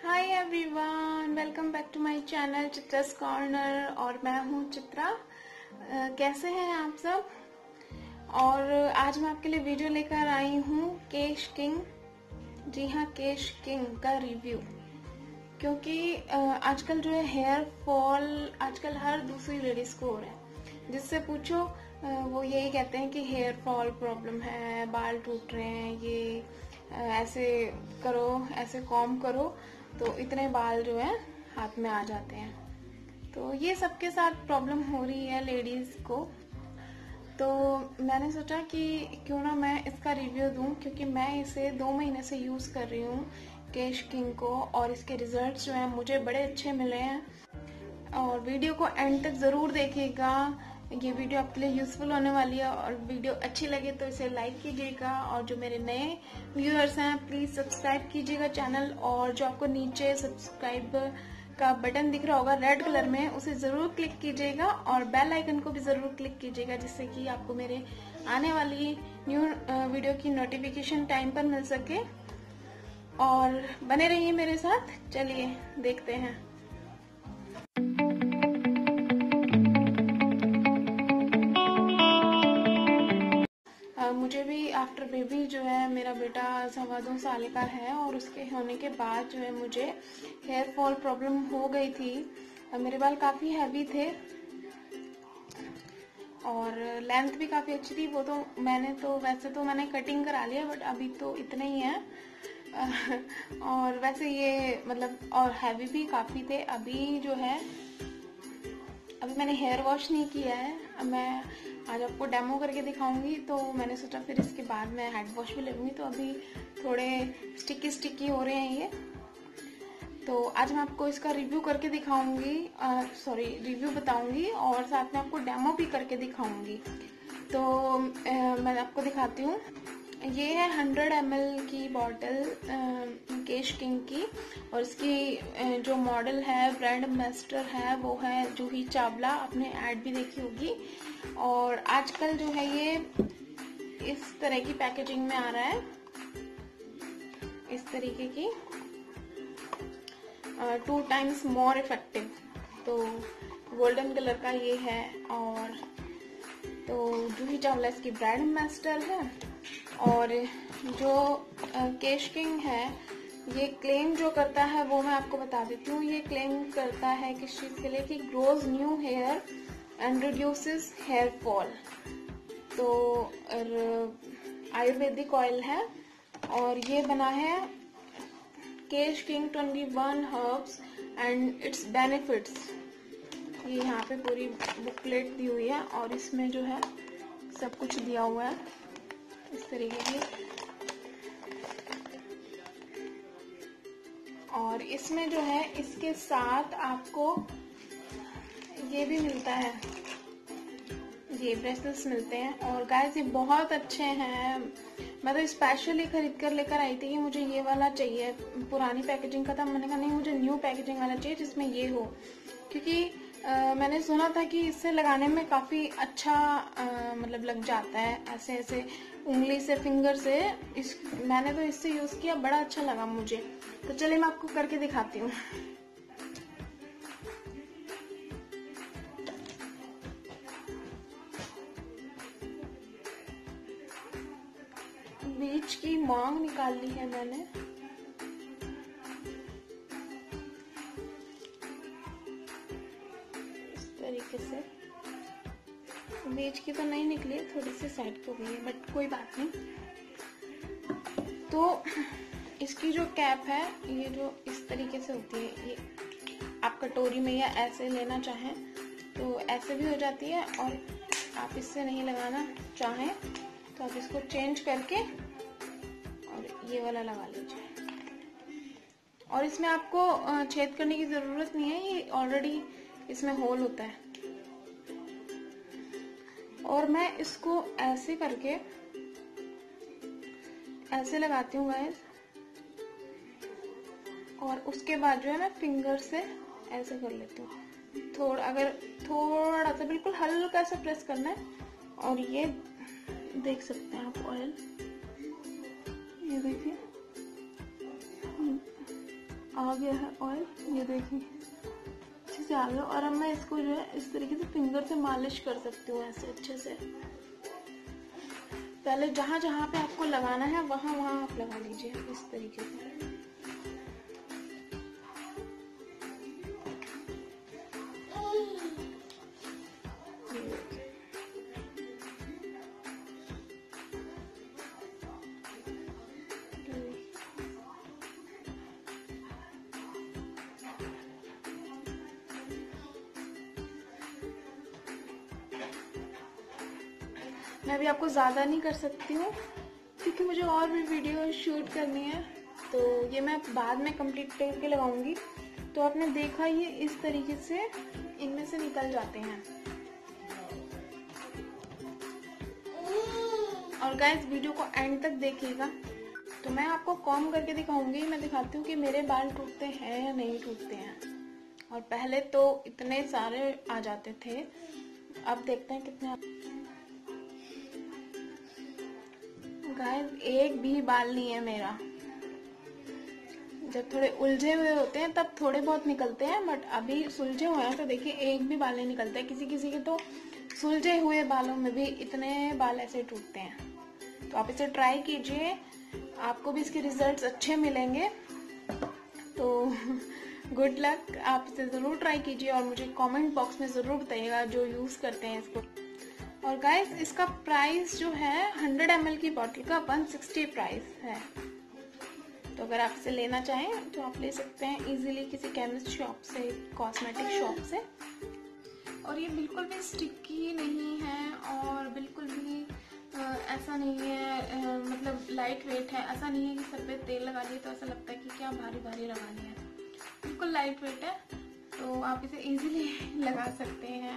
Hi everyone, welcome back to my channel Chitra's corner. और मैं हूँ चित्रा। कैसे हैं आप सब? और आज मैं आपके लिए वीडियो लेकर आई हूँ केश किंग, जी हाँ केश किंग का रिव्यू। क्योंकि आजकल जो है हेयर फॉल आजकल हर दूसरी लेडीज को हो रहा है। जिससे पूछो वो यही कहते हैं कि हेयर फॉल प्रॉब्लम है, बाल टूट रहे हैं, ये ऐसे करो, ऐसे कॉम्ब करो तो इतने बाल जो है हाथ में आ जाते हैं। तो ये सबके साथ प्रॉब्लम हो रही है लेडीज को। तो मैंने सोचा कि क्यों ना मैं इसका रिव्यू दूं, क्योंकि मैं इसे 2 महीने से यूज कर रही हूँ केश किंग को, और इसके रिजल्ट्स जो हैं मुझे बड़े अच्छे मिले हैं। और वीडियो को एंड तक जरूर देखिएगा, ये वीडियो आपके लिए यूजफुल होने वाली है। और वीडियो अच्छी लगे तो इसे लाइक कीजिएगा, और जो मेरे नए व्यूअर्स हैं प्लीज सब्सक्राइब कीजिएगा चैनल। और जो आपको नीचे सब्सक्राइब का बटन दिख रहा होगा रेड कलर में, उसे जरूर क्लिक कीजिएगा, और बेल आइकन को भी जरूर क्लिक कीजिएगा, जिससे कि आपको मेरे आने वाली न्यू वीडियो की नोटिफिकेशन टाइम पर मिल सके। और बने रहिए मेरे साथ। चलिए देखते हैं। मुझे भी आफ्टर बेबी जो है, मेरा बेटा 2.25 साल का है, और उसके होने के बाद जो है मुझे हेयर फॉल प्रॉब्लम हो गई थी। मेरे बाल काफी हैवी थे और लेंथ भी काफी अच्छी थी। वो तो वैसे तो मैंने कटिंग करा लिया, बट अभी तो इतने ही है। और वैसे ये मतलब और हैवी भी काफी थे। अभी मैंने हेयर वॉश नहीं किया है। मैं आज आपको डेमो करके दिखाऊंगी, तो मैंने सोचा फिर इसके बाद मैं हेड वॉश भी लगूंगी। तो अभी थोड़े स्टिकी हो रहे हैं ये। तो आज मैं आपको इसका रिव्यू करके दिखाऊंगी, रिव्यू बताऊंगी, और साथ में आपको डेमो भी करके दिखाऊंगी। तो मैं आपको दिखाती हूँ। ये है 100 ml की बॉटल केश किंग की, और इसकी जो मॉडल है, ब्रांड एम्बेसडर है, वो है जूही चावला। आपने ऐड भी देखी होगी। और आजकल जो है ये इस तरह की पैकेजिंग में आ रहा है, इस तरीके की 2 times मोर इफेक्टिव। तो गोल्डन कलर का ये है। और तो जूही चावला इसकी ब्रांड एम्बेसडर है। और जो केश किंग है, ये क्लेम जो करता है वो मैं आपको बता देती हूँ। ये क्लेम करता है किस चीज के लिए, कि grows new hair and reduces hair fall. तो आयुर्वेदिक ऑयल है, और ये बना है Kesh King 21 herbs and its benefits. ये यहाँ पे पूरी बुकलेट दी हुई है, और इसमें जो है सब कुछ दिया हुआ है इस तरीके की। और इसमें जो है इसके साथ आपको ये भी मिलता है, ये ब्रेसलेट्स मिलते हैं। और गाइस ये बहुत अच्छे हैं। मैं तो स्पेशली खरीद कर लेकर आई थी कि मुझे ये वाला चाहिए। पुरानी पैकेजिंग का था, मैंने कहा नहीं, मुझे न्यू पैकेजिंग वाला चाहिए जिसमें ये हो। क्योंकि मैंने सुना था कि इससे लगाने में काफी अच्छा मतलब लग जाता है, ऐसे ऐसे उंगली से, फिंगर से। मैंने तो इससे यूज किया, बड़ा अच्छा लगा मुझे। तो चलिए मैं आपको करके दिखाती हूँ। बीच की मांग निकाल ली है मैंने। तरीके से बीच की तो नहीं निकली, थोड़ी सी साइड को गई है, बट कोई बात नहीं। तो इसकी जो कैप है, ये जो इस तरीके से होती है, ये आप कटोरी में या ऐसे लेना चाहें तो ऐसे भी हो जाती है, और आप इससे नहीं लगाना चाहें तो आप इसको चेंज करके और ये वाला लगा लीजिए। और इसमें आपको छेद करने की जरूरत नहीं है, ये ऑलरेडी इसमें होल होता है। और मैं इसको ऐसे करके ऐसे लगाती हूँ गाइस, और उसके बाद जो है मैं फिंगर से ऐसे कर लेती हूँ। थोड़ा सा बिल्कुल हल्का सा प्रेस करना है। और ये देख सकते हैं आप ऑयल, ये देखिए आ गया है ऑयल, ये देखिए अच्छे से आ गया। और अब मैं इसको जो है इस तरीके से फिंगर से मालिश कर सकती हूँ ऐसे अच्छे से। पहले जहाँ जहाँ पे आपको लगाना है वहाँ वहाँ आप लगा लीजिए इस तरीके से। मैं अभी आपको ज़्यादा नहीं कर सकती हूँ क्योंकि मुझे और भी वीडियो शूट करनी है, तो ये मैं बाद में कंप्लीट करके लगाऊंगी। तो आपने देखा ये इस तरीके से इनमें से निकल जाते हैं। और गाइस वीडियो को एंड तक देखिएगा। तो मैं आपको कॉम्ब करके दिखाऊंगी, मैं दिखाती हूँ कि मेरे बाल टूटते हैं या नहीं टूटते हैं। और पहले तो इतने सारे आ जाते थे, अब देखते हैं कितने। गाइस एक भी बाल नहीं है मेरा। जब थोड़े उलझे हुए होते हैं तब थोड़े बहुत निकलते हैं, बट अभी सुलझे हुए हैं तो देखिए एक भी बाल नहीं निकलता है। किसी किसी के तो सुलझे हुए बालों में भी इतने बाल ऐसे टूटते हैं। तो आप इसे ट्राई कीजिए, आपको भी इसके रिजल्ट्स अच्छे मिलेंगे। तो गुड लक, आप इसे ज़रूर ट्राई कीजिए और मुझे कमेंट बॉक्स में ज़रूर बताइएगा जो यूज़ करते हैं इसको। और गाइस इसका प्राइस जो है 100 ml की बॉटल का 160 प्राइस है। तो अगर आप इसे लेना चाहें तो आप ले सकते हैं इजीली किसी केमिस्ट शॉप से, कॉस्मेटिक शॉप से। और ये बिल्कुल भी स्टिकी नहीं है और बिल्कुल भी ऐसा नहीं है, मतलब लाइट वेट है। ऐसा नहीं है कि सर पे तेल लगा लिए तो ऐसा लगता है कि क्या भारी भारी लगा लिया है। बिल्कुल लाइट वेट है, तो आप इसे इजीली लगा सकते हैं।